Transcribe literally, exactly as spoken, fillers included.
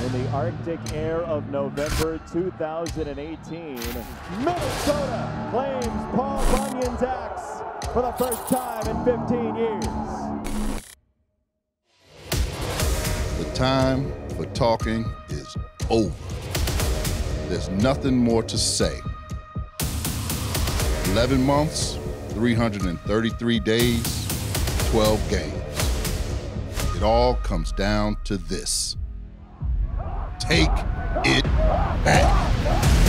In the Arctic air of November two thousand eighteen, Minnesota claims Paul Bunyan's axe for the first time in fifteen years. The time for talking is over. There's nothing more to say. eleven months, three hundred thirty-three days, twelve games. It all comes down to this. Take it back.